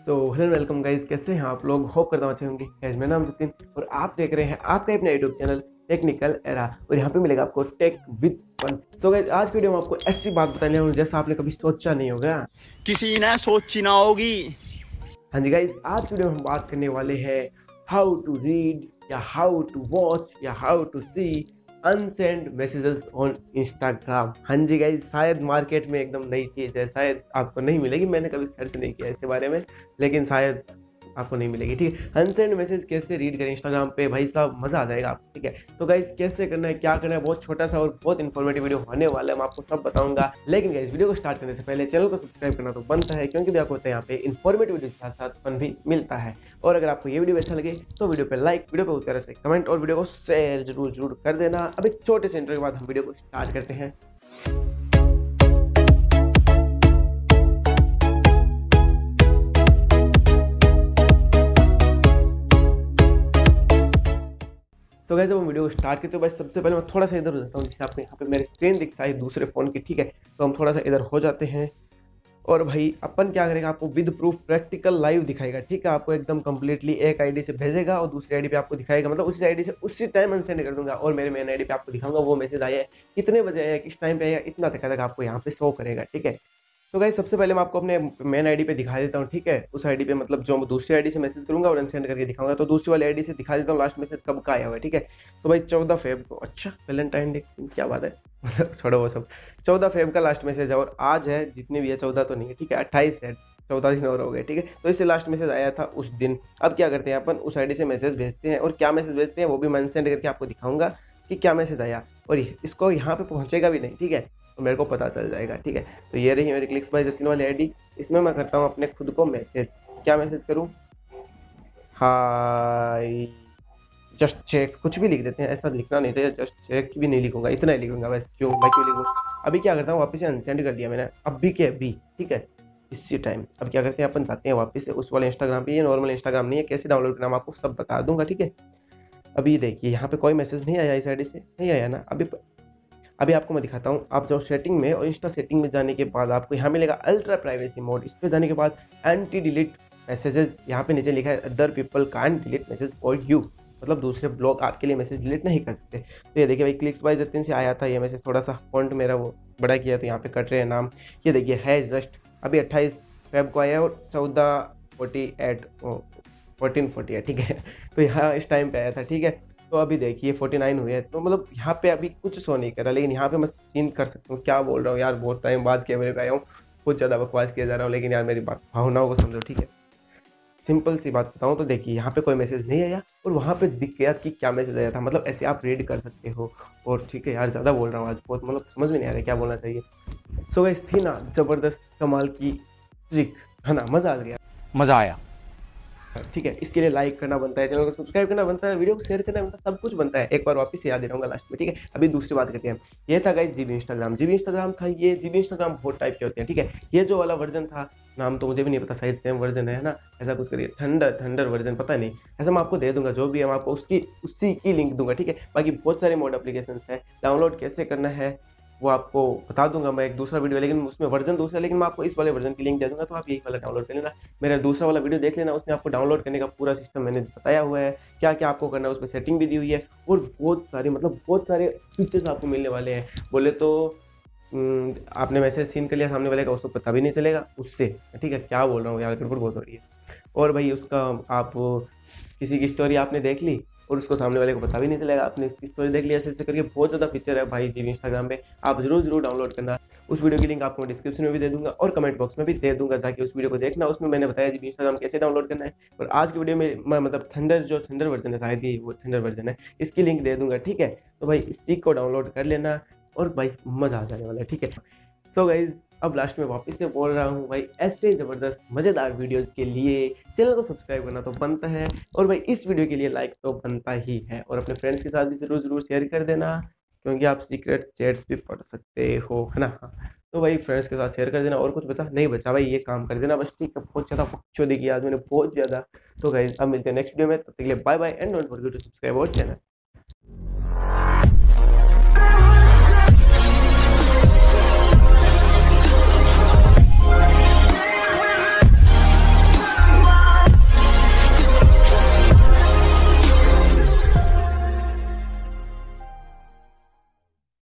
So hello welcome guys, कैसे हैं आप लोग? होप करता हूं अच्छे होंगे। गाइस मेरा नाम सचिन और आप देख रहे हैं आपका अपना यूट्यूब चैनल टेक्निकल एरा और यहाँ पे मिलेगा आपको tech with fun. So guys आज की वीडियो में आपको ऐसी बात बताने वाला हूं जैसा आपने कभी सोचा नहीं होगा। किसी ने सोची ना होगी। हाँ जी गाइस, आज की वीडियो में हम बात करने वाले हैं हाउ टू रीड या हाउ टू वॉच या how to see unsend messages on Instagram. हाँ जी गाइस, शायद मार्केट में एकदम नई चीज़ है, शायद आपको नहीं मिलेगी। मैंने कभी सर्च नहीं किया इसके बारे में, लेकिन शायद आपको नहीं मिलेगी। ठीक है, अनसेंड मैसेज कैसे रीड करें इंस्टाग्राम पे, भाई साहब मजा आ जाएगा आपको। ठीक है, तो गाइस कैसे करना है, क्या करना है, बहुत छोटा सा और बहुत इन्फॉर्मेटिव वीडियो होने वाला है, मैं आपको सब बताऊंगा। लेकिन गाइस वीडियो को स्टार्ट करने से पहले चैनल को सब्सक्राइब करना तो बनता है, क्योंकि आपको होता है यहाँ पे इन्फॉर्मेटिव वीडियो के साथ साथ फन भी मिलता है। और अगर आपको ये वीडियो अच्छा लगे तो वीडियो पे लाइक, वीडियो पे उस तरह से कमेंट और वीडियो को शेयर जरूर कर देना। अब एक छोटे से इंट्रो के बाद हम वीडियो को स्टार्ट करते हैं। तो गाइस जब हम वीडियो को स्टार्ट करते हो, बस सबसे पहले मैं थोड़ा सा इधर हो जाता हूँ, जिससे आपको यहाँ पे मेरी स्क्रीन दिख रहा है दूसरे फ़ोन की। ठीक है, तो हम थोड़ा सा इधर हो जाते हैं और भाई अपन क्या करेगा, आपको विद प्रूफ प्रैक्टिकल लाइव दिखाएगा। ठीक है, आपको एकदम कंप्लीटली एक आईडी से भेजेगा और दूसरी आईडी पे आपको दिखाएगा, मतलब उसी आईडी से उसी टाइम अनसेंड कर दूंगा और मेरे मेन आईडी पे आपको दिखाऊंगा वो मैसेज आया है, कितने बजे आया है, किस टाइम पे आया, इतना तक आपको यहाँ पे शो करेगा। ठीक है, तो गाइस सबसे पहले मैं आपको अपने मेन आईडी पे दिखा देता हूँ। ठीक है, उस आईडी पे मतलब जो मैं दूसरी आईडी से मैसेज करूंगा और अनसेंड करके दिखाऊंगा, तो दूसरी वाली आईडी से दिखा देता हूँ लास्ट मैसेज कब का आया हुआ है। ठीक है, तो भाई 14 फेब को, अच्छा वैलेंटाइन डे, क्या बात है मतलब छोड़ो वो सब। 14 फेब का लास्ट मैसेज है और आज है, जितने भी है 14 तो नहीं है, ठीक है 28 है, 14 दिन और हो गए। ठीक है, तो इससे लास्ट मैसेज आया था उस दिन। अब क्या करते हैं अपन, उस आईडी से मैसेज भेजते हैं और क्या मैसेज भेजते हैं वो भी मैं अनसेंड करके आपको दिखाऊंगा कि क्या मैसेज आया, और इसको यहाँ पे पहुंचेगा भी नहीं। ठीक है, तो मेरे को पता चल जाएगा। ठीक है, तो ये रही मेरी क्लिक्स बाय जतिन वाली आईडी। इसमें मैं करता हूँ अपने खुद को मैसेज। क्या मैसेज करूँ, हाय जस्ट चेक, कुछ भी लिख देते हैं, ऐसा लिखना नहीं चाहिए, जस्ट चेक भी नहीं लिखूंगा, इतना ही लिखूंगा बस। क्यों भाई क्यों लिखूँ। अभी क्या करता हूँ, वापस से अनसेंड कर दिया मैंने अभी के अभी। ठीक है, इसी टाइम अब क्या करते हैं, अपन जाते हैं वापस से उस वाले इंस्टाग्राम पे। ये नॉर्मल इंस्टाग्राम नहीं है, कैसे डाउनलोड करना मैं आपको सब बता दूंगा। ठीक है, अभी देखिए यहाँ पे कोई मैसेज नहीं आया, इस आईडी से नहीं आया ना। अभी आपको मैं दिखाता हूँ। आप जो सेटिंग में और इंस्टा सेटिंग में जाने के बाद आपको यहाँ मिलेगा अल्ट्रा प्राइवेसी मोड। इस पर जाने के बाद एंटी डिलीट मैसेजेस, यहाँ पे नीचे लिखा है other people can't delete message for you, मतलब दूसरे लोग आपके लिए मैसेज डिलीट नहीं कर सकते। तो ये देखिए भाई, क्लिक्स बाय जतिन से आया था ये मैसेज, थोड़ा सा फॉन्ट मेरा वो बड़ा किया तो यहाँ पे कट रहे हैं नाम। ये देखिए है जस्ट अभी 28 फेब को आया और 1448। ठीक है, तो यहाँ इस टाइम पे आया था। ठीक है, तो अभी देखिए 49 हुए हैं, तो मतलब यहाँ पे अभी कुछ शो नहीं कर रहा, लेकिन यहाँ पे मैं सीन कर सकता हूँ। क्या बोल रहा हूँ यार, बहुत टाइम बाद कैमरे पे आया हूँ, बहुत ज़्यादा बकवास किया जा रहा हूँ, लेकिन यार मेरी बात भावनाओं को समझो। ठीक है, सिंपल सी बात बताऊँ तो देखिए यहाँ पे कोई मैसेज नहीं आया और वहाँ पे दिख गया कि क्या मैसेज आया था, मतलब ऐसे आप रीड कर सकते हो। और ठीक है यार, ज़्यादा बोल रहा हूँ आज, बहुत मतलब समझ में नहीं आ रहा क्या बोलना चाहिए। सो गाइस, थी ना ज़बरदस्त कमाल की ट्रिक, है ना, मज़ा आ गया, मजा आया। ठीक है। इसके लिए लाइक करना बनता है, चैनल को सब्सक्राइब करना बनता है, वीडियो को शेयर करना बनता है, सब कुछ बनता है। एक बार वापस याद दिलाऊंगा लास्ट में। ठीक है, अभी दूसरी बात करते हैं। ये था guys GB Instagram. GB Instagram था, ये जीबी इंस्टाग्राम बहुत टाइप के होते हैं। ठीक है, ये जो वाला वर्जन था, नाम तो मुझे भी नहीं पता, शायद सेम वर्जन है ना, ऐसा कुछ करिए, थंडर वर्जन, पता नहीं, ऐसा मैं आपको दे दूंगा, जो भी है मैं आपको उसी की लिंक दूंगा। ठीक है, बाकी बहुत सारे मोड एप्लीकेशन है, डाउनलोड कैसे करना है वो आपको बता दूंगा मैं एक दूसरा वीडियो, लेकिन उसमें वर्जन दूसरा, लेकिन मैं आपको इस वाले वर्जन की लिंक दे दूंगा, तो आप यही वाला डाउनलोड कर लेना। मेरा दूसरा वाला वीडियो देख लेना, उसमें आपको डाउनलोड करने का पूरा सिस्टम मैंने बताया हुआ है, क्या क्या आपको करना है, उसमें सेटिंग भी दी हुई है और बहुत सारे मतलब बहुत सारे फीचर्स आपको मिलने वाले हैं। बोले तो आपने मैसेज सीन कर लिया सामने वाले का, उसको पता भी नहीं चलेगा उससे। ठीक है, क्या बोल रहा हूँ यार, गड़बड़ बहुत हो रही है। और भाई उसका आप किसी की स्टोरी आपने देख ली और उसको सामने वाले को पता भी नहीं चलेगा, आपने इसकी स्टोरी देख लिया, ऐसे करके बहुत ज़्यादा फीचर है भाई जी इंस्टाग्राम पे, आप जरूर डाउनलोड करना। उस वीडियो की लिंक आपको डिस्क्रिप्शन में भी दे दूंगा और कमेंट बॉक्स में भी दे दूंगा, जाके उस वीडियो को देखना, उसमें मैंने बताया जी इंस्टाग्राम कैसे डाउनलोड करना है। और आज की वीडियो में मैं मतलब थंडर वर्जन है, शायद ही वो थंडर वर्जन है, इसकी लिंक दे दूंगा। ठीक है, तो भाई इसी को डाउनलोड कर लेना और भाई मज़ा आ जाने वाला है। ठीक है, सो गाइज अब लास्ट में वापस से बोल रहा हूँ भाई, ऐसे ज़बरदस्त मज़ेदार वीडियोस के लिए चैनल को सब्सक्राइब करना तो बनता है, और भाई इस वीडियो के लिए लाइक तो बनता ही है, और अपने फ्रेंड्स के साथ भी ज़रूर शेयर कर देना, क्योंकि आप सीक्रेट चैट्स भी पढ़ सकते हो, है ना। तो भाई फ्रेंड्स के साथ शेयर कर देना। और कुछ बचा नहीं बचा भाई, ये काम कर देना बस। ठीक है, बहुत ज़्यादा बकचोदी की आज मैंने, बहुत ज़्यादा। तो गाइज अब मिलते हैं नेक्स्ट वीडियो में, तब तक के लिए bye bye and don't forget to subscribe our channel.